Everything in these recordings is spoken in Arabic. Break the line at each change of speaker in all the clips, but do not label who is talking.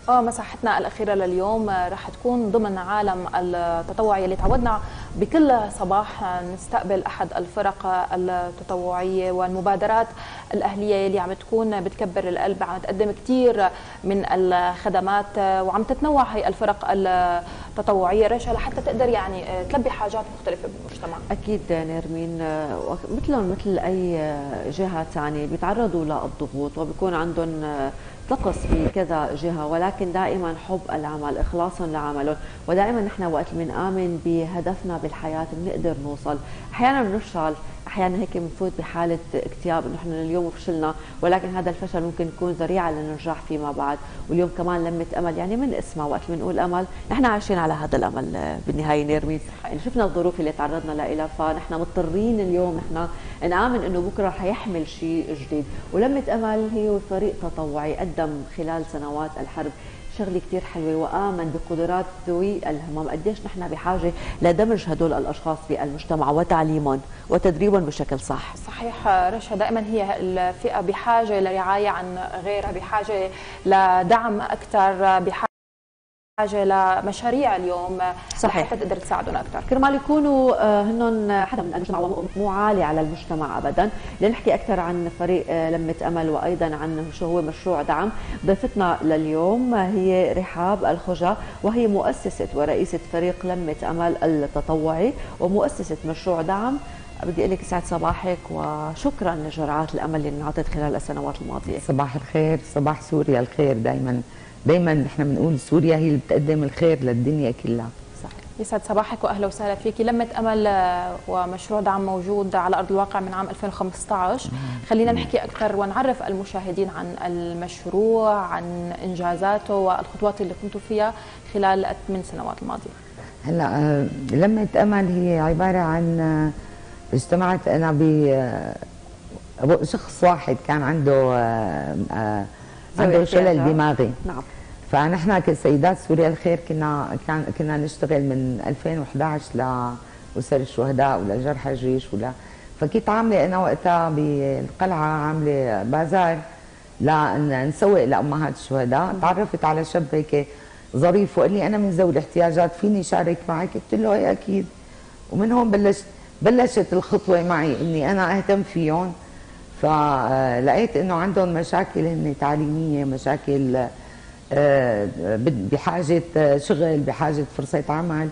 مساحتنا الأخيرة لليوم رح تكون ضمن عالم التطوعي اللي تعودنا بكل صباح نستقبل أحد الفرق التطوعية والمبادرات الأهلية اللي عم تكون بتكبر القلب، عم تقدم كثير من الخدمات وعم تتنوع هي الفرق التطوعية رشا لحتى تقدر يعني تلبي حاجات مختلفة بالمجتمع.
أكيد نرمين، مثلهم مثل أي جهة ثانية بيتعرضوا للضغوط وبيكون عندهم تقص بكذا جهة، ولكن دائما حب العمل، إخلاصهم لعملهم، ودائما نحن وقت بنآمن بهدفنا بالحياة بنقدر نوصل. أحيانا بنفشل، أحيانا هيك بنفوت بحالة اكتئاب إنه نحن اليوم فشلنا، ولكن هذا الفشل ممكن يكون ذريعة للنجاح فيما بعد. واليوم كمان لمة أمل، يعني من اسمها وقت بنقول أمل نحن عايشين على هذا الأمل بالنهاية نرمين. يعني شفنا الظروف اللي تعرضنا لها، فنحن مضطرين اليوم نحن نآمن إنه بكرة حيحمل شيء جديد. ولمة أمل هي فريق تطوعي قدم خلال سنوات الحرب شغله كثير حلوه وامن بقدرات ذوي الهمم. قديش نحن بحاجه لدمج هدول الاشخاص في المجتمع وتعليمهم وتدريبهم بشكل صح.
صحيح رشا، دائما هي الفئه بحاجه لرعايه عن غيرها، بحاجه لدعم اكثر، بحاجه لمشاريع اليوم
صحيح
حتى تقدر تساعدهم اكثر،
كرمال يكونوا هن حدا من المجتمع مو عالي على المجتمع ابدا. لنحكي اكثر عن فريق لمة امل وايضا عن شو هو مشروع دعم. ضيفتنا لليوم هي رحاب الخجا، وهي مؤسسه ورئيسه فريق لمة امل التطوعي ومؤسسه مشروع دعم. بدي اقول لك يسعد صباحك وشكرا لجرعات الامل اللي انعطت خلال السنوات الماضيه.
صباح الخير، صباح سوريا الخير. دايما نحن بنقول سوريا هي اللي بتقدم الخير للدنيا كلها.
صحيح. يسعد صباحك واهلا وسهلا فيكي. لمة امل ومشروع دعم موجود على ارض الواقع من عام 2015. خلينا نحكي اكثر ونعرف المشاهدين عن المشروع، عن انجازاته والخطوات اللي قمتوا فيها خلال ال8 سنوات الماضيه.
هلا لمة امل هي عباره عن اجتمعت انا بشخص واحد كان عنده شلل دماغي.
نعم.
فنحن كسيدات سوريا الخير كنا نشتغل من 2011 لأسر الشهداء ولجرحى الجيش فكنت عامله انا وقتها بالقلعه عامله بازار لنسوق لامهات الشهداء. تعرفت على شاب هيك ظريف وقال لي انا من ذوي الاحتياجات فيني شارك معك؟ قلت له ايه اكيد. ومن هون بلشت الخطوه معي اني انا اهتم فيهم. فلقيت انه عندهم مشاكل هن تعليميه، مشاكل بحاجه شغل، بحاجه فرصه عمل.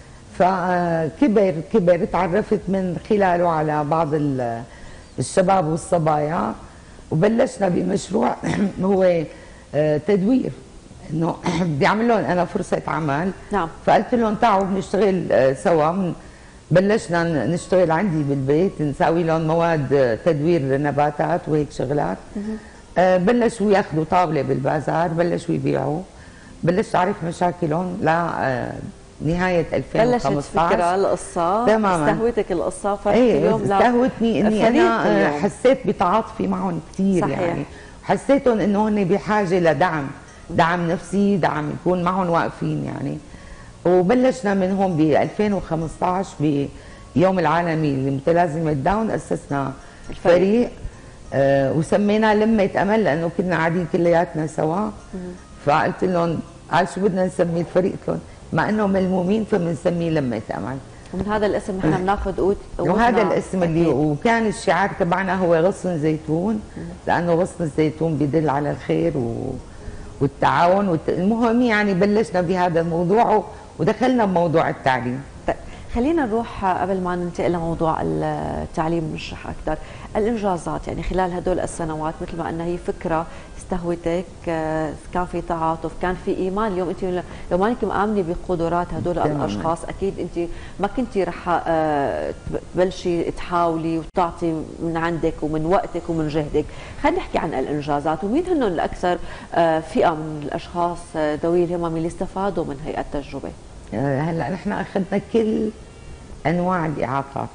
فكبر تعرفت من خلاله على بعض الشباب والصبايا وبلشنا بمشروع هو تدوير، انه بدي اعمل لهم انا فرصه عمل.
نعم.
فقلت لهم تعالوا بنشتغل سوا. بلشنا نشتغل عندي بالبيت، نساوي لهم مواد تدوير نباتات وهيك شغلات. بلشوا ياخذوا طاوله بالبازار، بلشوا يبيعوا. بلشت اعرف مشاكلهم لنهايه 2015.
بلشت فكره القصه
تماما،
استهوتك القصه
اليوم استهوتني اني انا حسيت بتعاطفي معهم كثير.
صحيح. يعني
حسيتهم انه هن بحاجه دعم نفسي، دعم يكون معهم واقفين يعني. وبلشنا من هون ب 2015 بيوم العالمي لمتلازمة داون أسسنا فريق وسميناه لمة أمل لأنه كنا قاعدين كلياتنا سوا. فقلت لهم قال شو بدنا نسمي الفريق؟ قلت لهم مع أنه ملمومين فبنسميه لمة أمل.
ومن هذا الاسم نحن بناخذ
وهذا الاسم اللي وكان الشعار تبعنا هو غصن زيتون، لأنه غصن الزيتون بيدل على الخير والتعاون المهم يعني بلشنا بهذا الموضوع ودخلنا بموضوع التعليم.
طيب خلينا نروح قبل ما ننتقل لموضوع التعليم نشرح اكثر الانجازات. يعني خلال هدول السنوات مثل ما قلنا هي فكره استهوتك، كان في تعاطف، كان في ايمان. اليوم انت لو ما انت مآمنه بقدرات هدول الاشخاص اكيد انت ما كنتي رح تبلشي تحاولي وتعطي من عندك ومن وقتك ومن جهدك. خلينا نحكي عن الانجازات ومين هن الاكثر فئه من الاشخاص ذوي الهمم اللي استفادوا من هي التجربه.
هلا نحن اخذنا كل انواع الاعاقات.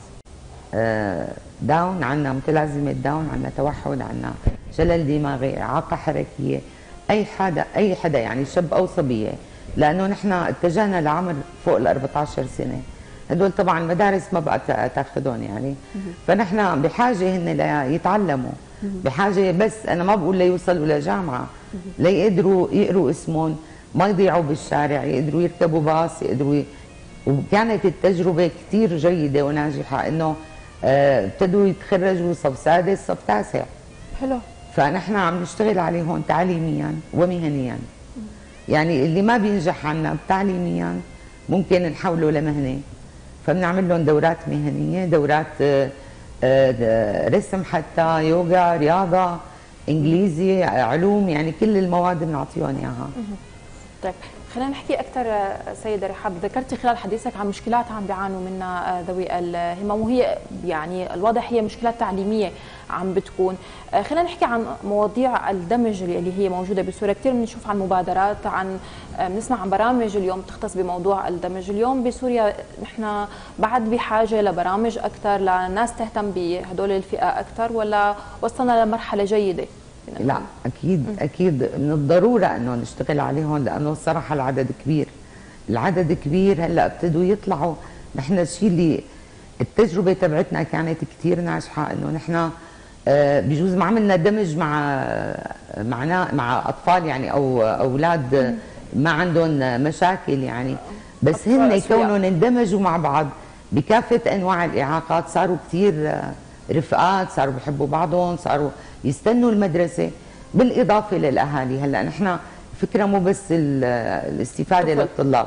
داون عندنا، متلازمه داون عندنا، توحد عندنا، شلل دماغي، اعاقه حركيه، اي حدا يعني شاب او صبيه. لانه نحن اتجهنا لعمر فوق ال 14 سنه. هدول طبعا المدارس ما بقى تاخذهم يعني. فنحن بحاجه هن ليتعلموا. بحاجه، بس انا ما بقول ليوصلوا لجامعه، ليقدروا يقروا اسمهم، ما يضيعوا بالشارع، يقدروا يركبوا باص، وكانت التجربه كثير جيده وناجحه، انه ابتدوا يتخرجوا صف سادس صف تاسع.
حلو.
فنحن عم نشتغل عليه هون تعليميا ومهنيا. يعني اللي ما بينجح عنا تعليميا ممكن نحوله لمهنه، فبنعمل لهم دورات مهنيه، دورات رسم، حتى يوغا، رياضه، انجليزي، علوم، يعني كل المواد بنعطيهم اياها.
طيب خلينا نحكي اكثر سيده رحاب، ذكرتي خلال حديثك عن مشكلات عم بيعانوا منها ذوي الهمم، وهي يعني الواضح هي مشكلات تعليميه عم بتكون. خلينا نحكي عن مواضيع الدمج اللي هي موجوده بسوريا، كثير بنشوف عن مبادرات، بنسمع عن برامج اليوم تختص بموضوع الدمج. اليوم بسوريا نحن بعد بحاجه لبرامج اكثر، لناس تهتم بهدول الفئه اكثر، ولا وصلنا لمرحله جيده؟
لا اكيد من الضروره انه نشتغل عليهم، لانه الصراحه العدد كبير. هلا ابتدوا يطلعوا. نحن الشيء اللي التجربه تبعتنا كانت كثير ناجحه، انه نحن بجوز ما عملنا دمج مع اطفال يعني، او اولاد ما عندهم مشاكل يعني، بس هن كونهم اندمجوا مع بعض بكافه انواع الاعاقات صاروا كثير رفقات، صاروا بيحبوا بعضهم، صاروا يستنوا المدرسه، بالاضافه للاهالي. هلا نحن فكره مو بس الاستفاده للطلاب،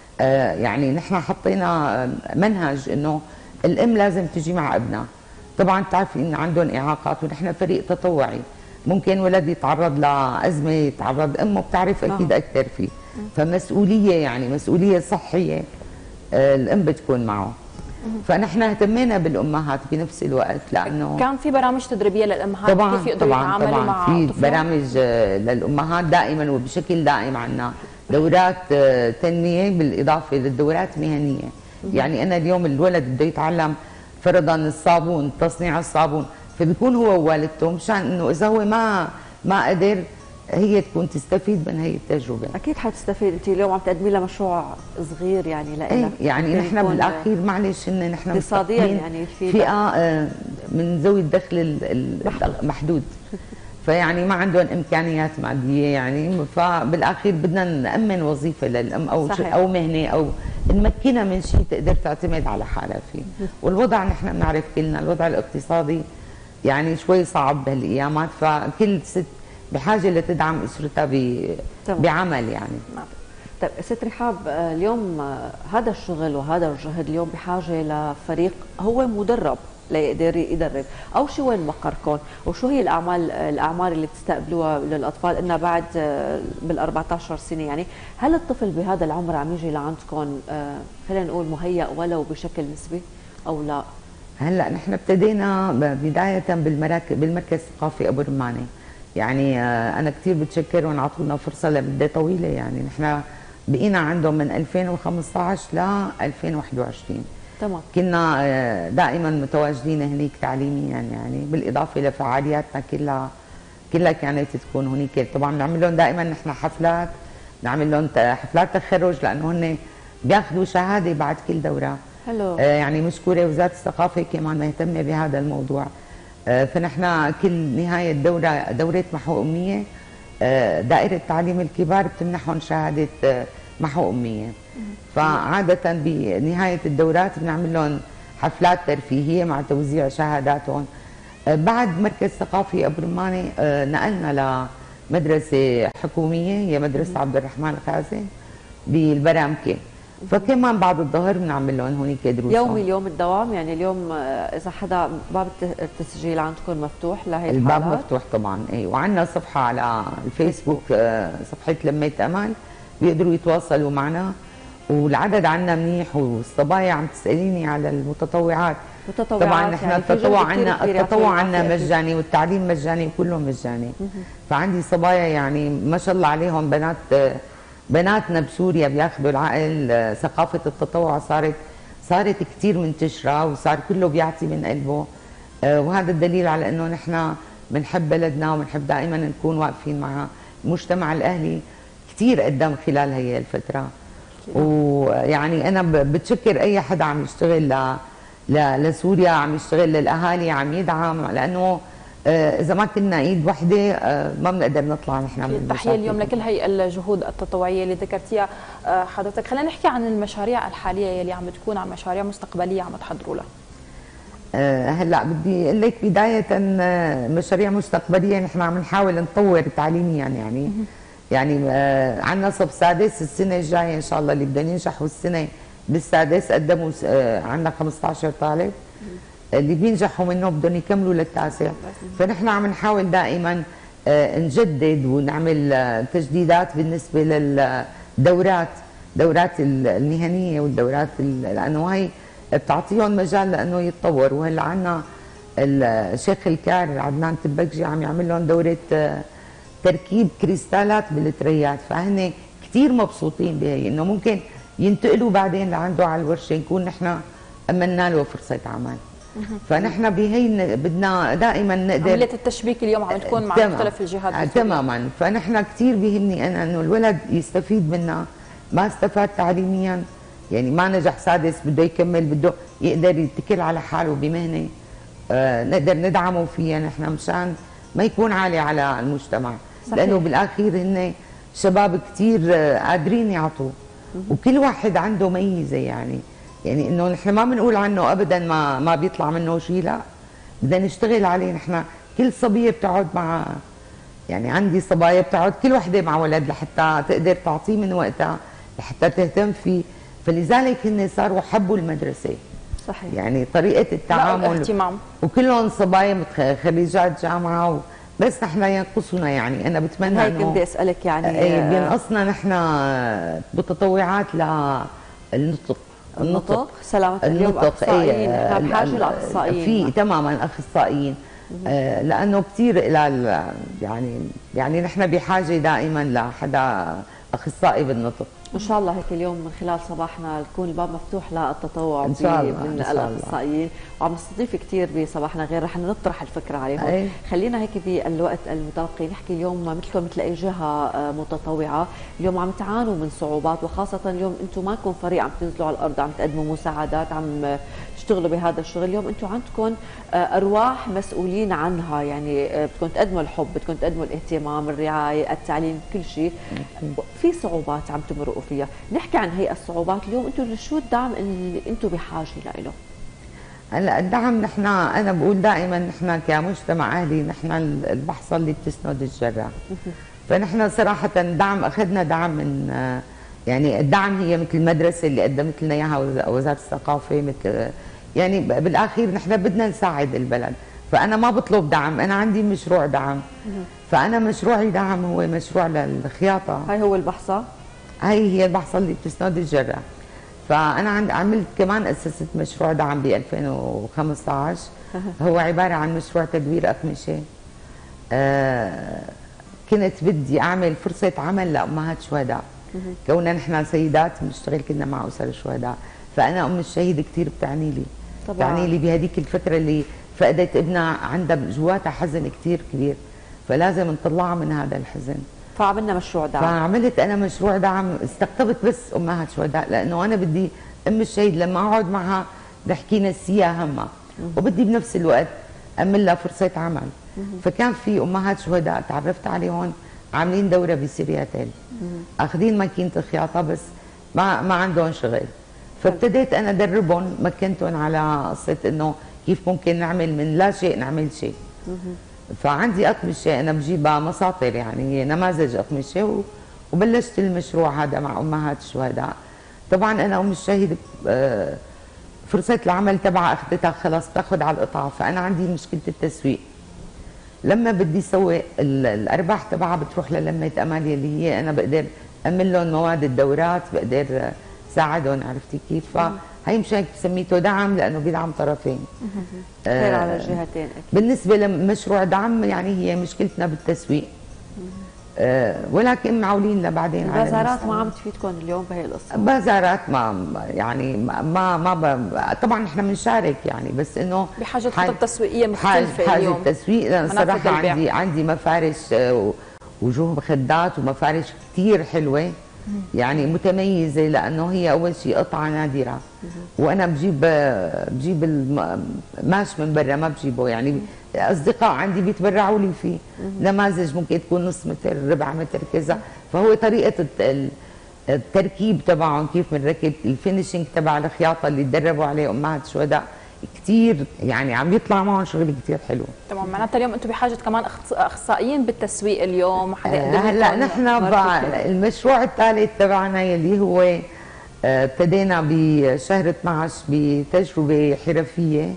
يعني نحن حطينا منهج انه الام لازم تجي مع ابنها. طبعا بتعرفي ان عندهم اعاقات، ونحن فريق تطوعي، ممكن ولد يتعرض لازمه، يتعرض امه بتعرف اكيد اكثر فيه، فمسؤوليه يعني مسؤوليه صحيه الام بتكون معه. فنحن اهتمينا بالامهات بنفس الوقت، لانه
كان في برامج تدريبيه للامهات كيف يقدروا يتعاملوا مع
في
طفلهم؟
برامج للامهات دائما وبشكل دائم، عنا دورات تنميه بالاضافه للدورات مهنيه. يعني انا اليوم الولد بده يتعلم فرضا الصابون، تصنيع الصابون، فبيكون هو ووالدته، مشان انه اذا هو ما قدر هي تكون تستفيد من هي التجربه.
اكيد حتستفيد. انت اليوم عم تقدمي لها مشروع صغير يعني لإلك،
يعني نحن بالاخير معلش ان نحن
اقتصاديا يعني
فئه من ذوي الدخل المحدود، فيعني ما عندهم امكانيات ماديه يعني، فبالاخير بدنا نامن وظيفه للام او مهنه، او نمكنها من شيء تقدر تعتمد على حالها فيه. والوضع نحن بنعرف كلنا الوضع الاقتصادي يعني شوي صعب بهالايامات، فكل ست بحاجه لتدعم اسرتها بعمل يعني.
طيب ست رحاب، اليوم هذا الشغل وهذا الجهد اليوم بحاجه لفريق هو مدرب ليقدر يدرب، او شو وين مقركم وشو هي الاعمار اللي بتستقبلوها للاطفال انها بعد بال 14 سنه؟ يعني هل الطفل بهذا العمر عم يجي لعندكم خلينا نقول مهيأ ولو بشكل نسبي او لا؟
هلا نحن ابتدينا بدايه بالمركز الثقافي ابو رمانه، يعني انا كثير بتشكرهم، عطونا فرصه لمده طويله. يعني نحن بقينا عندهم من 2015 ل 2021.
تمام.
كنا دائما متواجدين هنيك تعليميا، يعني بالاضافه لفعالياتنا كلها كانت تكون هنيك. طبعا بنعمل لهم دائما نحن حفلات، بنعمل لهم حفلات تخرج، لانه هن بياخذوا شهاده بعد كل دوره.
حلو.
يعني مشكوره وزاره الثقافه كمان مهتمه بهذا الموضوع. فنحن كل نهايه دوره محو اميه، دائره تعليم الكبار بتمنحهم شهاده محو اميه. فعاده بنهايه الدورات بنعمل لهم حفلات ترفيهيه مع توزيع شهاداتهم. بعد مركز ثقافي ابو رمانه نقلنا لمدرسه حكوميه، هي مدرسه عبد الرحمن الخازن بالبرامكه، فكمان بعد الظهر بنعمل لهم هونيك دروس
يومي. اليوم الدوام يعني اليوم اذا حدا باب التسجيل عندكم مفتوح لهي
الباب مفتوح طبعا. اي وعندنا صفحه على الفيسبوك، صفحه لميت امل، بيقدروا يتواصلوا معنا، والعدد عندنا منيح، والصبايا عم تساليني على المتطوعات. طبعا نحن يعني التطوع عندنا مجاني، والتعليم مجاني، وكله مجاني. فعندي صبايا يعني ما شاء الله عليهم، بناتنا بسوريا بياخذوا العقل. ثقافه التطوع صارت كثير منتشره، وصار كله بيعطي من قلبه، وهذا الدليل على انه نحن بنحب بلدنا، وبنحب دائما نكون واقفين مع المجتمع الاهلي. كثير قدم خلال هي الفتره، ويعني انا بتشكر اي حدا عم يشتغل لسوريا، عم يشتغل للاهالي، عم يدعم، لانه اذا ما كنا ايد وحده ما بنقدر نطلع نحن من
تحيه اليوم لكل هي الجهود التطوعيه اللي ذكرتيها حضرتك. خلينا نحكي عن المشاريع الحاليه يلي عم تكون، عن مشاريع مستقبليه عم تحضروا لها.
هلا بدي اقول لك بدايه مشاريع مستقبليه نحن عم نحاول نطور تعليميا يعني عندنا صف سادس السنه الجايه ان شاء الله اللي بدهم ينجحوا السنه بالسادس قدموا عندنا 15 طالب اللي بينجحوا منه بدهم يكملوا للتاسع. فنحن عم نحاول دائما نجدد ونعمل تجديدات بالنسبه للدورات، دورات المهنيه والدورات لانه هي بتعطيهم مجال لانه يتطور. وهلا عندنا الشيخ الكار عدنان تبكجي عم يعمل لهم دوره تركيب كريستالات بالتريات، فهن كثير مبسوطين بهي انه ممكن ينتقلوا بعدين لعنده على الورشه نكون نحن امنا له فرصه عمل. فنحن بهي بدنا دائما نقدر
عمليه التشبيك اليوم عم تكون مع مختلف الجهات
تماما. فنحن كثير بيهمني انا انه الولد يستفيد منا، ما استفاد تعليميا يعني ما نجح سادس بده يكمل بده يقدر يتكل على حاله بمهنه نقدر ندعمه فيها نحن مشان ما يكون عالي على المجتمع. صحيح. لانه بالاخير هن شباب كثير قادرين يعطوا وكل واحد عنده ميزه يعني انه نحن ما بنقول عنه ابدا ما بيطلع منه شيء، لا بدنا نشتغل عليه. نحن كل صبيه بتقعد مع يعني عندي صبايا بتقعد كل وحده مع ولد لحتى تقدر تعطيه من وقتها لحتى تهتم فيه، فلذلك هن صاروا حبوا المدرسه. صحيح. يعني طريقه التعامل
الاهتمام
وكلهم صبايا خريجات جامعه بس نحن ينقصنا يعني انا بتمنى
هيك بدي اسالك يعني
بينقصنا نحن متطوعات النطق
سلامة اليوم اخصائيين، نحن بحاجه لاخصائيين
في تماما اخصائيين لانه كثير يعني نحن بحاجه دائما لحدا اخصائي بالنطق.
ان شاء الله هيك اليوم من خلال صباحنا يكون الباب مفتوح للتطوع
ان شاء الله
من الاخصائيين، وعم نستضيف كثير بصباحنا غير رح نطرح الفكره عليهم. خلينا هيك بالوقت المتبقي نحكي اليوم مثلكم مثل اي جهه متطوعه اليوم عم تعانوا من صعوبات، وخاصه اليوم انتم مالكم فريق عم تنزلوا على الارض عم تقدموا مساعدات عم تشتغلوا بهذا الشغل. اليوم انتم عندكم ارواح مسؤولين عنها، يعني بدكم تقدموا الحب، بدكم تقدموا الاهتمام، الرعايه، التعليم، كل شيء. في صعوبات عم تمرقوا فيها، نحكي عن هي الصعوبات اليوم. انتم شو الدعم اللي انتم بحاجه له؟
هلا الدعم نحن انا بقول دائما نحن كمجتمع اهلي نحن البحصه اللي بتسند الجراح. فنحن صراحه دعم اخذنا دعم من يعني الدعم هي مثل المدرسه اللي قدمت لنا اياها وزاره الثقافه، مثل يعني بالاخير نحن بدنا نساعد البلد. فانا ما بطلب دعم، انا عندي مشروع دعم. فانا مشروعي دعم هو مشروع للخياطه.
هاي هو البحصه؟
هي البحصه اللي بتسند الجراح. فانا عملت كمان اسست مشروع دعم ب 2015 هو عباره عن مشروع تدوير اقمشه. كنت بدي اعمل فرصه عمل لامهات شهداء، كوننا نحن سيدات بنشتغل كنا مع اسر الشهداء. فانا ام الشهيد كثير بتعني لي طبعا. بتعني لي بهذيك الفتره اللي فقدت ابنها عندها جواتها حزن كثير كبير، فلازم نطلعها من هذا الحزن.
فعملنا مشروع دعم.
فعملت انا مشروع دعم، استقطبت بس امهات شهداء لانه انا بدي ام الشهيد لما اقعد معها بحكي نسيها همها وبدي بنفس الوقت اعمل لها فرصه عمل. فكان في امهات شهداء تعرفت عليهم عاملين دوره بسورياتيل، اخذين ماكينه الخياطه بس ما عندهم شغل. فابتديت انا ادربهم، مكنتهم على قصه انه كيف ممكن نعمل من لا شيء نعمل شيء. فعندي اقمشه انا بجيبها مساطر، يعني هي نماذج اقمشه، وبلشت المشروع هذا مع امهات الشهداء. طبعا انا ام الشهيد فرصه العمل تبعها اخذتها خلص بتاخذ على القطعه، فانا عندي مشكله التسويق. لما بدي سوي الارباح تبعها بتروح للمه اماليه اللي هي انا بقدر اعمل لهم مواد الدورات، بقدر ساعدهم، عرفتي كيف؟ فهي مشان سميته دعم لانه بيدعم طرفين.
خير على الجهتين.
بالنسبه لمشروع دعم يعني هي مشكلتنا بالتسويق. ولكن معولين لبعدين.
البازارات ما عم تفيدكم اليوم بهي القصه؟
بازارات ما يعني ما طبعا نحن بنشارك يعني، بس انه
بحاجه خطط تسويقيه مختلفه
حاجه
اليوم.
تسويق صراحه عندي مفارش وجوه مخدات ومفارش كثير حلوه يعني متميزه، لانه هي اول شيء قطعه نادره، وانا بجيب الماش من برا، ما بجيبه يعني. اصدقاء عندي بيتبرعوا لي فيه، نماذج ممكن تكون نص متر، ربع متر، كذا. فهو طريقه التركيب تبعهم، كيف بنركب، الفينشينج تبع الخياطه اللي تدربوا عليه امهات الشهداء، كثير يعني عم يطلع معهم شغل كثير حلو.
تمام، معناتها اليوم انتم بحاجه كمان اخصائيين بالتسويق اليوم.
هلا نحن المشروع الثالث تبعنا يلي هو ابتدينا بشهر 12 بتجربه حرفيه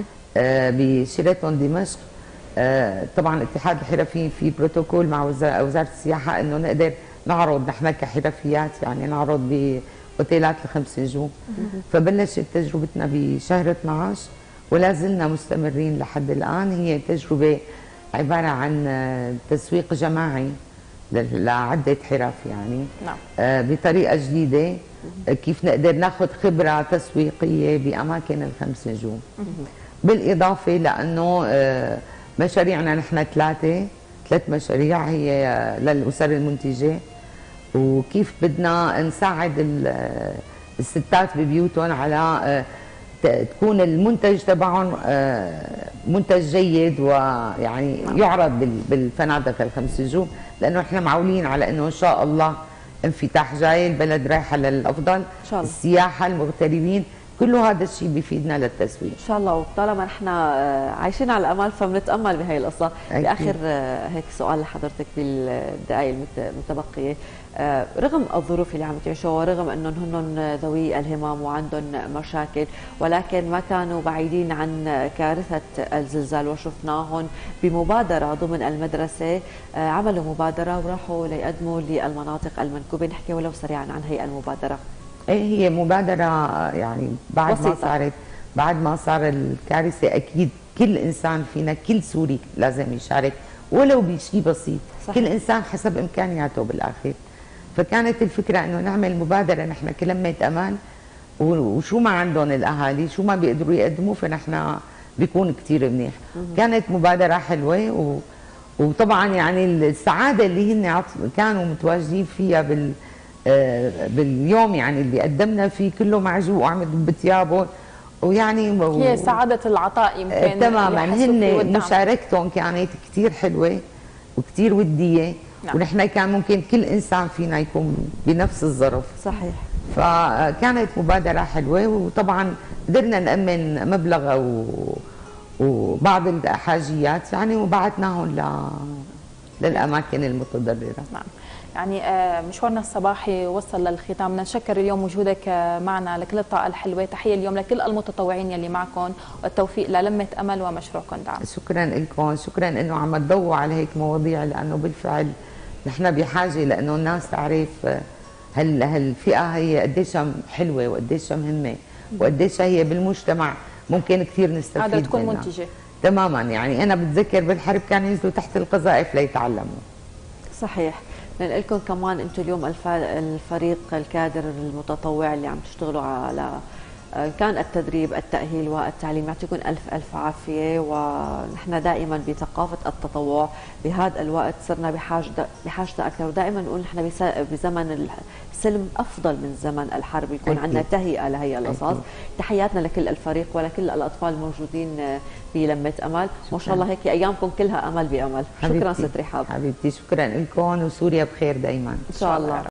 بشيراتون دمشق. طبعا اتحاد الحرفيين في بروتوكول مع وزاره السياحه انه نقدر نعرض نحن كحرفيات، يعني نعرض باوتيلات ال5 نجوم. فبلشت تجربتنا بشهر 12 ولا زلنا مستمرين لحد الان. هي تجربه عباره عن تسويق جماعي لعده حرف يعني.
نعم.
بطريقه جديده، كيف نقدر ناخذ خبره تسويقيه باماكن ال5 نجوم. بالاضافه لانه مشاريعنا نحن ثلاث مشاريع هي للاسر المنتجه، وكيف بدنا نساعد الستات ببيوتهم على تكون المنتج تبعهم منتج جيد، ويعني يعرض بالفنادق ال5 نجوم، لانه احنا معولين على انه ان شاء الله انفتاح جاي، البلد رايحه للافضل، إن شاء الله. السياحه، المغتربين، كل هذا الشيء بيفيدنا للتسويق
ان شاء الله. وطالما نحن عايشين على الامل فبنتامل بهي القصه. باخر هيك سؤال لحضرتك بالدقائق المتبقيه، رغم الظروف اللي عم تعيشوها ورغم انهم هن ذوي الهمم وعندهم مشاكل، ولكن ما كانوا بعيدين عن كارثه الزلزال، وشفناهم بمبادره ضمن المدرسه، عملوا مبادره وراحوا ليقدموا للمناطق المنكوبه. نحكي ولو سريعا عن هي المبادره.
ايه، هي مبادرة يعني بعد ما صار الكارثة، أكيد كل إنسان فينا، كل سوري لازم يشارك ولو بشيء بسيط. صح. كل إنسان حسب إمكانياته بالآخر. فكانت الفكرة إنه نعمل مبادرة نحن كلمة أمان، وشو ما عندهم الأهالي، شو ما بيقدروا يقدموا، فنحن بيكون كثير منيح. كانت مبادرة حلوة، وطبعا يعني السعادة اللي هن كانوا متواجدين فيها باليوم يعني اللي قدمنا فيه، كله معجوق وعم بثيابهم، ويعني
هي سعادة العطاء يمكن.
تماما، هن مشاركتهم كانت كثير حلوة وكثير ودية. نعم. ونحن كان ممكن كل إنسان فينا يكون بنفس الظرف.
صحيح.
فكانت مبادرة حلوة، وطبعا قدرنا نأمن مبلغ وبعض الحاجيات يعني، وبعثناهم للأماكن المتضررة.
نعم. يعني مشوارنا الصباحي وصل للختام. بدنا نشكر اليوم وجودك معنا لكل الطاقة الحلوة. تحية اليوم لكل المتطوعين يلي معكم، والتوفيق للمة أمل ومشروعكم دعم.
شكرا لكم، شكرا انه عم تضووا على هيك مواضيع، لانه بالفعل نحن بحاجة لانه الناس تعرف هالفئة هي قديش حلوة وقديش مهمة وقديش هي بالمجتمع ممكن كثير نستفيد منها.
قادرة تكون منتجة.
تماما، يعني انا بتذكر بالحرب كانوا ينزلوا تحت القذائف ليتعلموا.
صحيح. لكم كمان انتم اليوم الفريق الكادر المتطوع اللي عم تشتغلوا على كان التدريب، التأهيل والتعليم، يعطيكم ألف عافية. ونحن دائما بثقافة التطوع بهذا الوقت صرنا بحاجة أكثر، ودائما نقول نحن بزمن السلم أفضل من زمن الحرب يكون عندنا تهيئة لهي القصص. تحياتنا لكل الفريق ولكل الأطفال الموجودين بلمة أمل. ما شاء الله هيك أيامكم كلها أمل بأمل. شكرا ست رحاب.
حبيبتي، شكرا لكم، وسوريا بخير دائما
إن شاء الله.